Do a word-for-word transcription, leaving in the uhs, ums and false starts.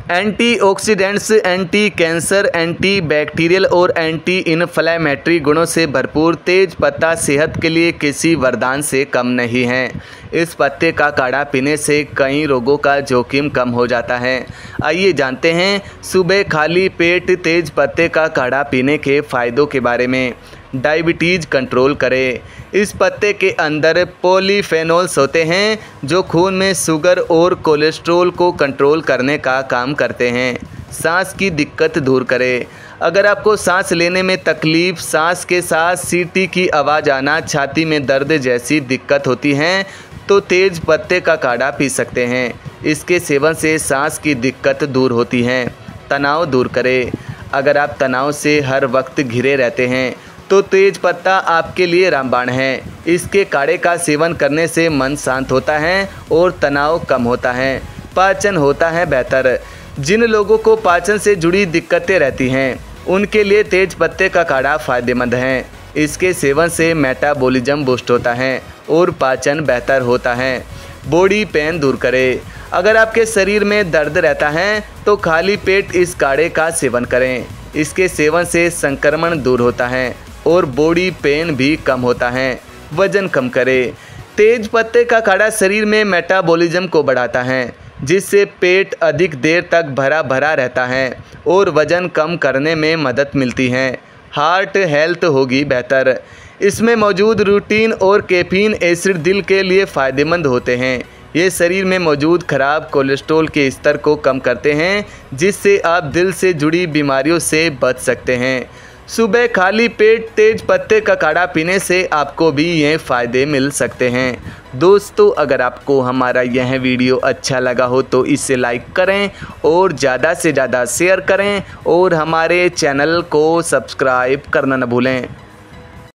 Antioxidants, anti cancer, anti bacterial और anti inflammatory गुणों से भरपूर तेज पत्ता सेहत के लिए किसी वरदान से कम नहीं है। इस पत्ते का काढ़ा पीने से कई रोगों का जोखिम कम हो जाता है। आइए जानते हैं सुबह खाली पेट तेज पत्ते का काढ़ा पीने के फ़ायदों के बारे में। डायबिटीज़ कंट्रोल करे। इस पत्ते के अंदर पॉलीफेनोल्स होते हैं जो खून में शुगर और कोलेस्ट्रॉल को कंट्रोल करने का काम करते हैं। सांस की दिक्कत दूर करे। अगर आपको सांस लेने में तकलीफ़, सांस के साथ सीटी की आवाज़ आना, छाती में दर्द जैसी दिक्कत होती हैं तो तेज पत्ते का काढ़ा पी सकते हैं। इसके सेवन से सांस की दिक्कत दूर होती है। तनाव दूर करे। अगर आप तनाव से हर वक्त घिरे रहते हैं तो तेज पत्ता आपके लिए रामबाण है। इसके काढ़े का सेवन करने से मन शांत होता है और तनाव कम होता है। पाचन होता है बेहतर। जिन लोगों को पाचन से जुड़ी दिक्कतें रहती हैं उनके लिए तेज पत्ते का काढ़ा फ़ायदेमंद है। इसके सेवन से मेटाबॉलिज्म बूस्ट होता है और पाचन बेहतर होता है। बॉडी पेन दूर करे। अगर आपके शरीर में दर्द रहता है तो खाली पेट इस काढ़े का सेवन करें। इसके सेवन से संक्रमण दूर होता है और बॉडी पेन भी कम होता है। वज़न कम करे। तेज पत्ते का काढ़ा शरीर में मेटाबॉलिज्म को बढ़ाता है जिससे पेट अधिक देर तक भरा भरा रहता है और वज़न कम करने में मदद मिलती है। हार्ट हेल्थ होगी बेहतर। इसमें मौजूद रूटीन और कैफीन एसिड दिल के लिए फ़ायदेमंद होते हैं। ये शरीर में मौजूद खराब कोलेस्ट्रॉल के स्तर को कम करते हैं जिससे आप दिल से जुड़ी बीमारियों से बच सकते हैं। सुबह खाली पेट तेज पत्ते का काढ़ा पीने से आपको भी ये फ़ायदे मिल सकते हैं। दोस्तों, अगर आपको हमारा यह वीडियो अच्छा लगा हो तो इसे लाइक करें और ज़्यादा से ज़्यादा शेयर करें और हमारे चैनल को सब्सक्राइब करना न भूलें।